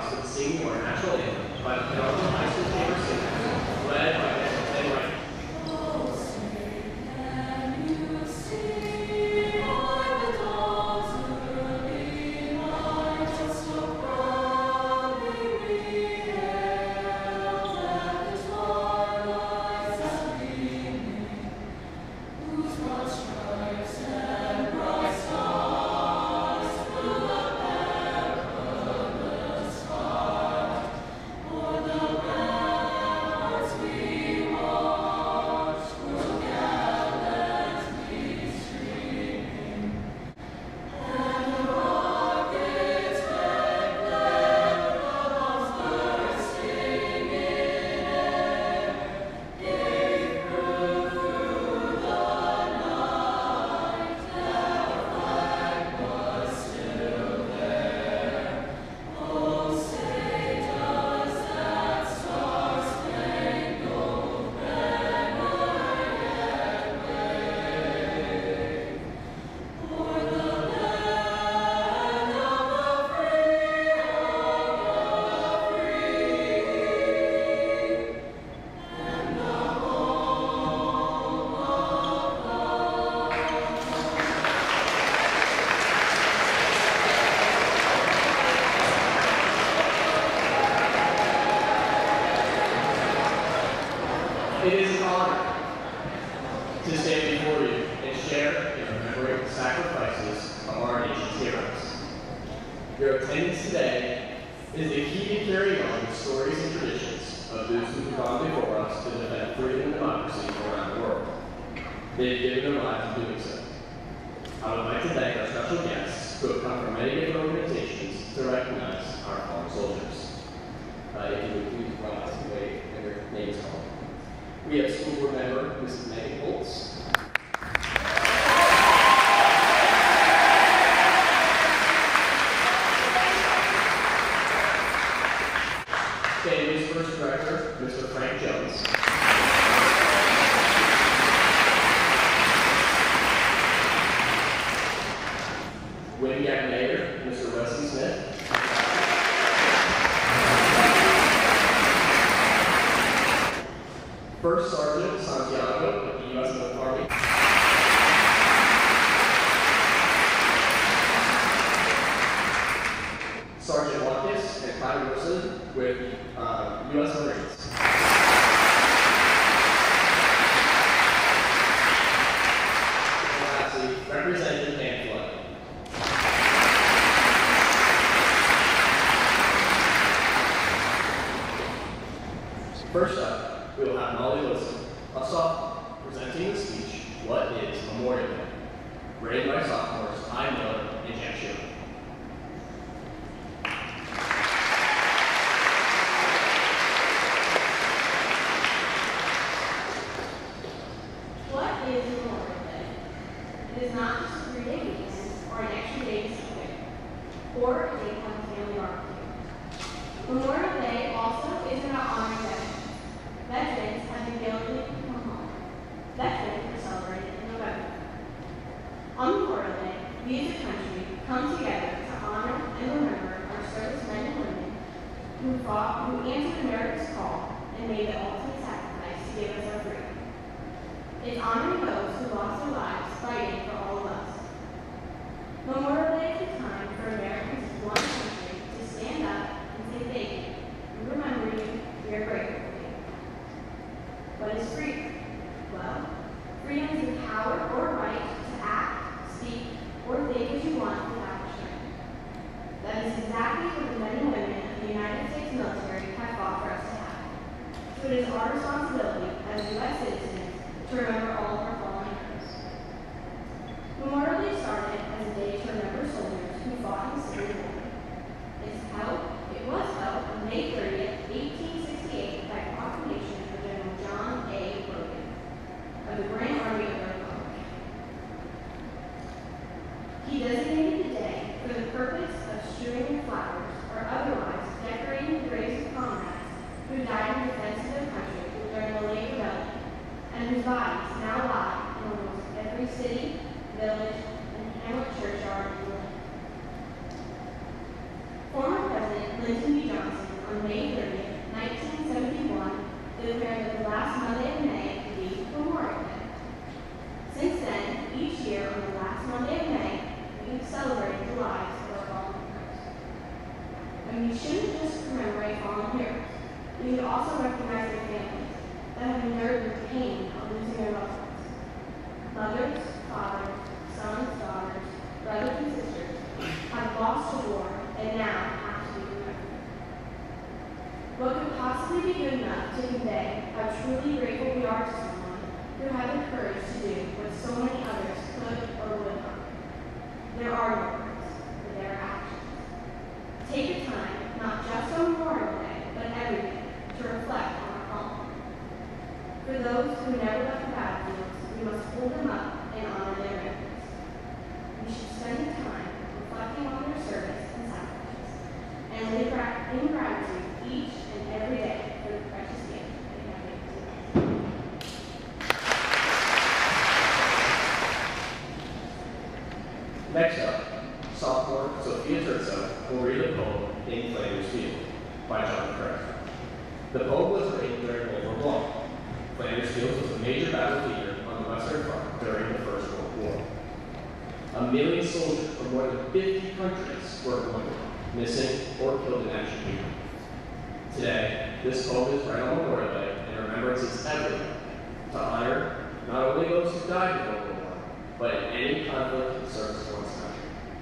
us with singing our national anthem by the Petaluma High School Chamber Singers, led by Ben Wright. It is an honor to stand before you and share in remembering the sacrifices of our nation's heroes. Your attendance today is the key to carrying on the stories and traditions of those who have gone before us to defend freedom and democracy around the world. They have given their lives in doing so. I would like to thank our special guests who have come from many different organizations to recognize our fallen soldiers. If you would please rise and wait when your name is called. We have school board member, Mrs. Megan Holtz. Family's first director, Mr. Frank Jones. Winnegag Mayor, Mr. Wesley Smith. First Sergeant Santiago of the U.S. Military Army. Sergeant Watkins and Clyde Wilson with U.S. Marines. And lastly, Representative Dan Flood. First up, we will have Molly Wilson, a sophomore, presenting the speech, What is Memorial Day? Read by sophomores I Miller and Jack Shearer. What is Memorial Day? It is not just a 3-day weekend or an extra day to celebrate, or a day to have a family barbecue. Memorial Day also is about honoring veterans. Veterans have been guilty to come home. Veterans are celebrated in November. On Memorial Day, we as a country come together to honor and remember our servicemen and women who fought, who answered America's call and made the ultimate sacrifice to give us our freedom. It's honoring those who lost their lives fighting for all of us. Memorial Day is a time for Americans of one country to stand up and say thank you. We remember you. We are grateful for you. What is freedom? Well, freedom is the power or right to act, speak, or think as you want without restraint. That is exactly what the men and women of the United States military have fought for us to have. So it is our responsibility as U.S. citizens to remember all of our fallen heroes. Memorial Day started as a day to remember soldiers who fought in the Civil War. It was held on May 30th, 1868 by proclamation of General John A. Logan of the Grand Army of the Republic. He designated the day for the purpose of strewing flowers or otherwise decorating the graves of comrades who died in defense of their country during the late rebellion, and whose bodies now lie in almost every city, village, and hamlet churchyard in the land. Former President Lyndon B. Johnson Next up, sophomore Sophia Terzo will read a poem in Flanders Field by John Craig. The poem was written during World War I. Flanders Field was a major battle leader on the Western Front during the First World War. 1 million soldiers from more than 50 countries were wounded, missing, or killed in action here. Today, this poem is read on Memorial Day and remembrances everyone to honor not only those who died in World War I, but in any conflict in service to one's country.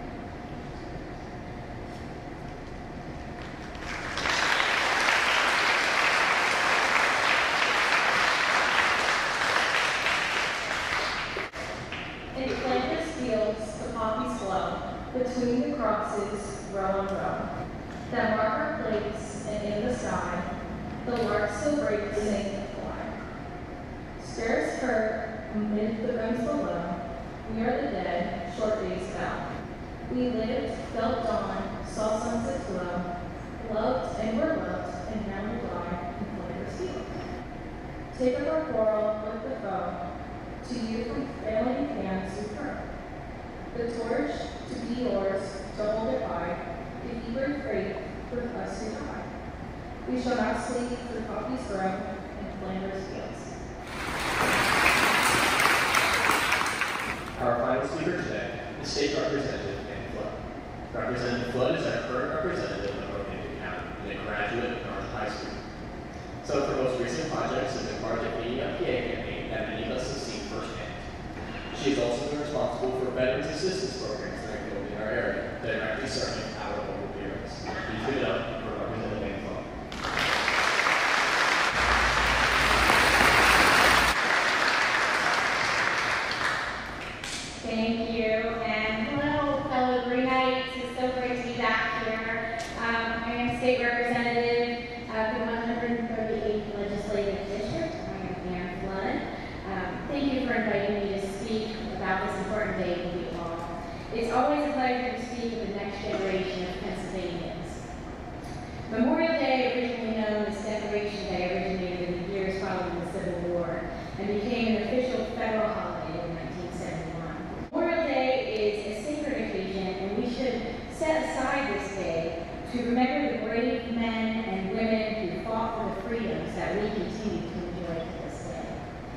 In Flanders fields, the poppies blow, between the crosses, row on row, that mark our place, and in the sky, the larks so brave sing and fly. Stars heard amid the guns below, we are the dead, short days fell. We lived, felt dawn, saw sunsets glow, loved and were loved, and now we die in Flanders field. Take up our quarrel with the foe, to you from failing hands we pray. The torch to be yours, to hold it high, if you bring faith with us who die. We shall not sleep through poppies grow in Flanders fields. Our final speaker today is State Representative Ann Flood. Representative Flood is our current representative of Roehampton County and a graduate of North High School. Some of her most recent projects have been part of the PA campaign that many of us have seen firsthand. She has also been responsible for veterans assistance programs that are built in our area, directly serving our local heroes. Please give it up for Representative Ann Flood. Thank you, and hello, fellow Greenites. It's so great to be back here. I am State Representative of the 138th Legislative District. I am Ann Flood. Thank you for inviting me to speak about this important day with you all. It's always a pleasure to speak with the next generation of Pennsylvanians. Memorial Day, originally known as Decoration Day, originated in the years following the Civil War and became an official federal holiday in 1971. Memorial Day is a sacred occasion, and we should set aside this day to remember the brave men and women who fought for the freedoms that we continue to enjoy to this day.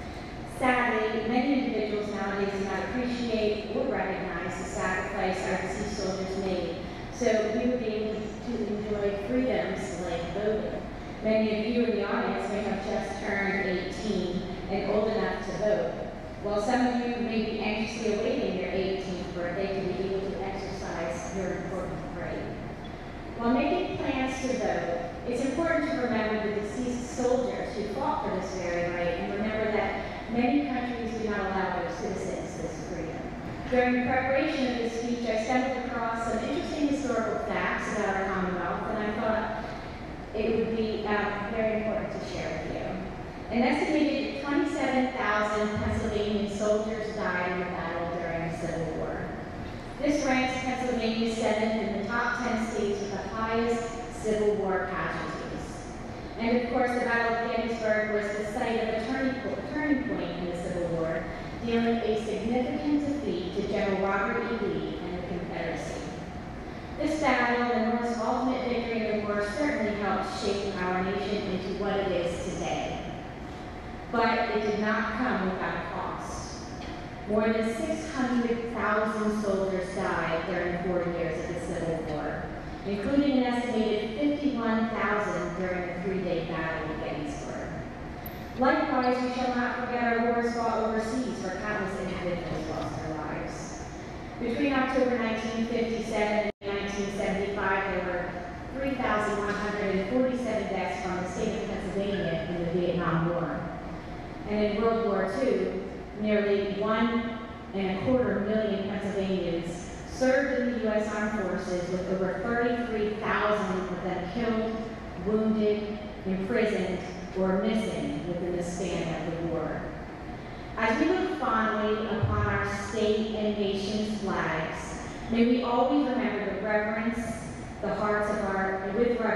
Sadly, many individuals nowadays do not appreciate or recognize the sacrifice our deceased soldiers made, so we would be able to enjoy freedoms like voting. Many of you in the audience may have just turned 18 and old enough to vote, while some of you may be anxiously awaiting your 18th birthday to be able to exercise your important right. While making plans to vote, it's important to remember the deceased soldiers who fought for this very right, and remember that many countries do not allow their citizens this freedom. During the preparation of this speech, I stumbled across some interesting historical facts about our Commonwealth, and I thought it would be very important to share with you. An estimated 27,000 Pennsylvania soldiers died in the battle during the Civil War. This ranks Pennsylvania 7th in the top 10 states with the highest Civil War casualties. And of course, the Battle of Gettysburg was the site of a turning point in the Civil War, dealing a significant defeat to General Robert E. Lee and the Confederacy. This battle, the North's ultimate victory in the war, certainly helped shape our nation into what it is today. But it did not come without a cost. More than 600,000 soldiers died during 4 years of the Civil War, including an estimated 51,000 during the 3-day battle of Gettysburg. Likewise, we shall not forget our wars fought overseas where countless individuals lost their lives. Between October 1957 and 1975, there were 3,147 deaths from the state of Pennsylvania in the Vietnam War. And in World War II, nearly 1.25 million Pennsylvanians served in the U.S. Armed Forces, with over 33,000 of them killed, wounded, imprisoned, or missing within the span of the war. As we look fondly upon our state and nation's flags, may we always remember with reverence the hearts of our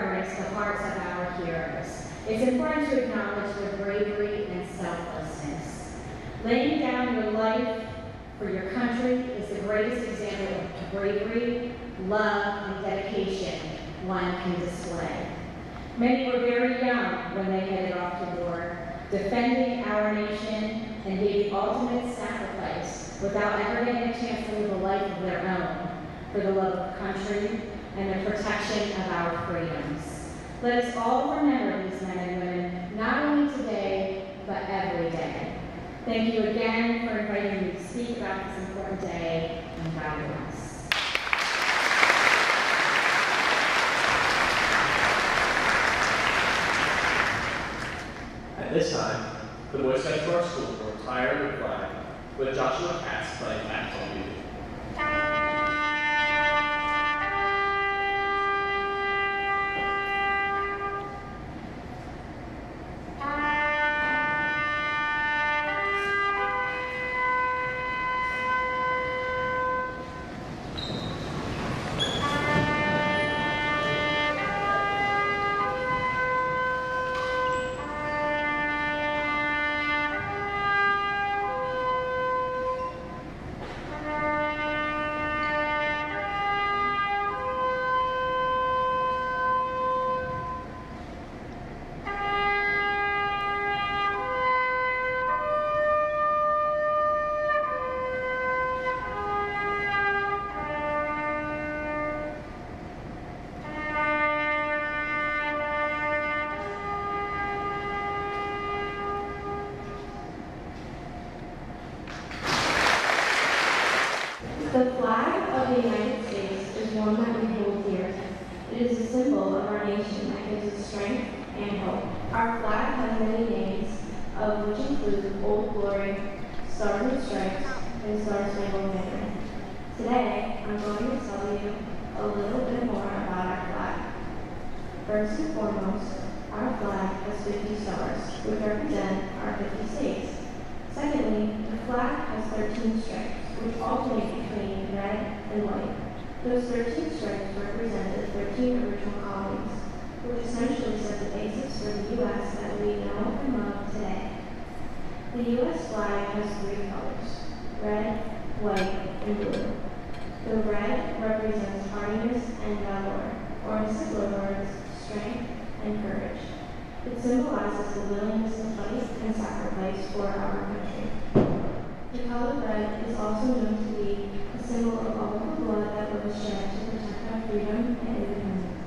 heroes. It's important to acknowledge their bravery and selflessness. Laying down your life for your country is the greatest example of bravery, love, and dedication one can display. Many were very young when they headed off to war, defending our nation and gave the ultimate sacrifice without ever getting a chance to live a life of their own for the love of country and the protection of our freedoms. Let us all remember these men and women, not only today, but every day. Thank you again for inviting me to speak about this important day, and God bless. At this time, the Boy Scouts of our school will retire the flag with Joshua Katz playing National Music. The flag of the United States is one that we hold dear. It is a symbol of our nation that gives us strength and hope. Our flag has many names, of which include Old Glory, Stars and Stripes, and Star Spangled Banner. Today, I'm going to tell you a little bit more about our flag. First and foremost, our flag has 50 stars, which represent our 50 states. Secondly, the flag has 13 stripes, which alternate between red and white. Those 13 stripes represent the 13 original colonies, which essentially set the basis for the U.S. that we know and love today. The U.S. flag has 3 colors: red, white, and blue. The red represents hardiness and valor, or in simpler words, strength and courage. It symbolizes the willingness to fight and sacrifice for our country. The color red is also known to be a symbol of all of the blood that was shed to protect our freedom and independence.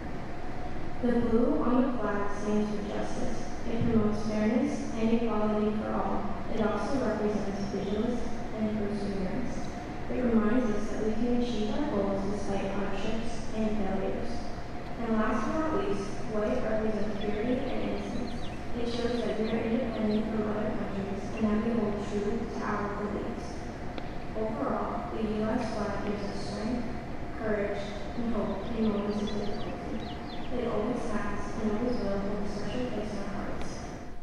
The blue on the flag stands for justice. It promotes fairness and equality for all. It also represents vigilance and perseverance. It reminds us that we can achieve our goals despite hardships and failures. And last but not least, white represents purity and innocence. It shows that we are independent from other countries and that we hold true to our beliefs. Overall, the U.S. flag gives us strength, courage, and hope in moments of difficulty. It always has and always will hold a special place in our hearts.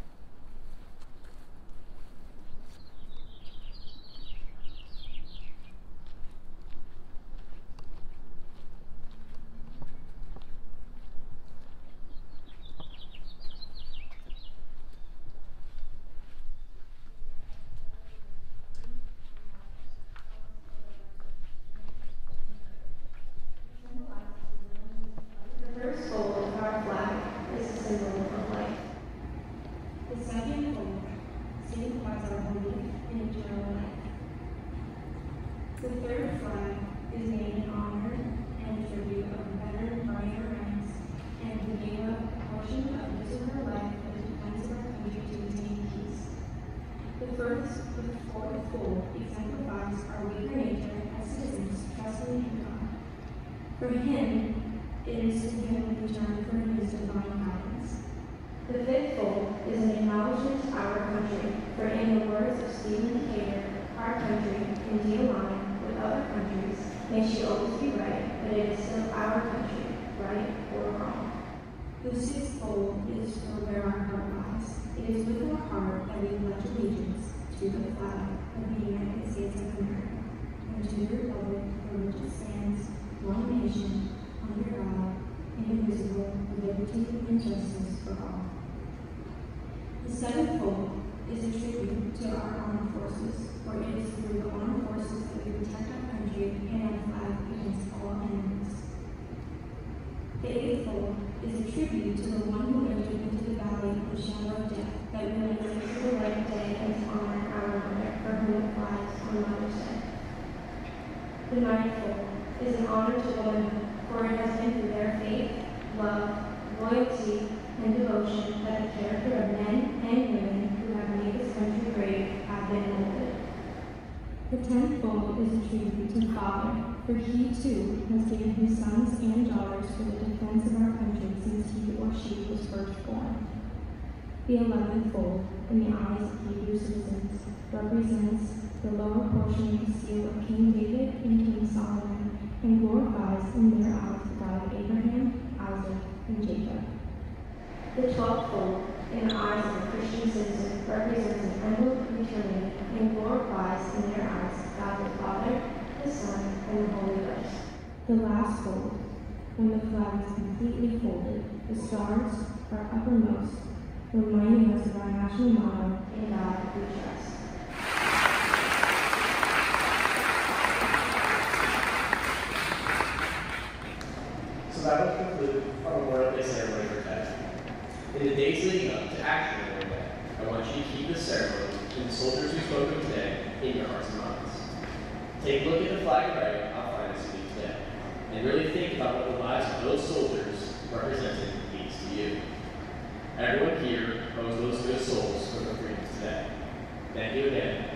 The first fold of our flag is a symbol of life. The second fold signifies our belief in eternal life. The third flag is made in honor and tribute of veteran fighter ranks and who gave up a portion of his or her life for the defense of our country to attain peace. The fourth fold exemplifies our weaker nature as citizens trusting in God. For him, it is to him we turn for his divine guidance. The fifth fold is an acknowledgement to our country, for in the words of Stephen Decatur, our country can deal on with other countries, may she always be right, but it is still our country, right or wrong. The sixth fold is for where our heart lies. It is with our heart that we pledge allegiance to the flag of the United States of America, and to the republic for which it stands, one nation, under God, indivisible, with liberty and justice for all. The seventh fold is a tribute to our armed forces, for it is through the armed The ninth fold is an honor to womanhood, for it has been through their faith, love, loyalty, and devotion that the character of men and women who have made this country great have been molded. The 10th fold is a tribute to the Father, for he too has given his sons and daughters for the defense of our country since he or she was first born. The 11th fold, in the eyes of Hebrew citizens, represents the lower portion of the seal of King David and King Solomon, and glorifies in their eyes the God of Abraham, Isaac, and Jacob. The 12th fold, in the eyes of a Christian citizen, represents an emblem of eternity and glorifies in their eyes God the Father, the Son, and the Holy Ghost. The last fold, when the flag is completely folded, the stars are uppermost, reminding us of our national motto, In God we trust. So that will conclude our Memorial Day ceremony for today. In the days leading up to actual Memorial Day, I want you to keep this ceremony and the soldiers who spoke of today in your hearts and minds. Take a look at the flag array outlined this week today, and really think about what the lives of those soldiers represented means to you. Everyone here owes those good souls for their freedoms today. Thank you again.